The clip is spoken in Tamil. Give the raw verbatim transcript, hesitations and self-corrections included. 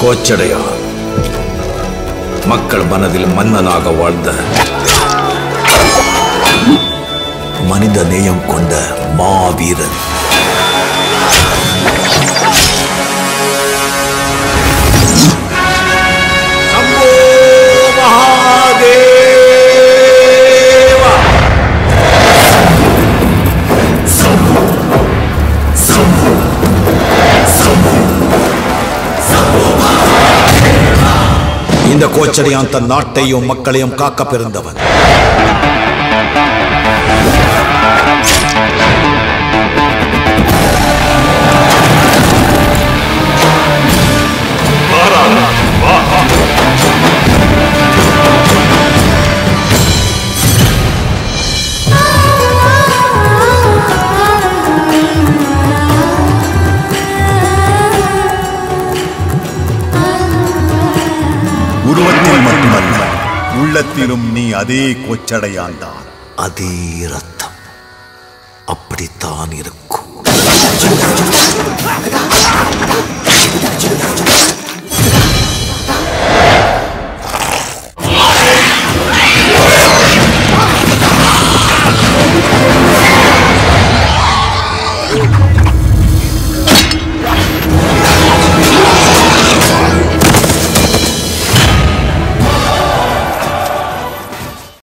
கோச்சடையான் மக்கள் மனதில் மன்னனாக வாழ்ந்த மனித நேயம் கொண்ட மாவீரன். சம்போ மகாதேவா. சம்போ சம்போ சம்போ சம்போ மகாதேவா. இந்த கோச்சடையான் தன் நாட்டையும் மக்களையும் காக்க பிறந்தவன். உருவத்தில் மட்டுமல்ல, உள்ளத்திலும் நீ அதே கோச்சடையான் தான். அதே ரத்தம் அப்படித்தான் இருக்கும்.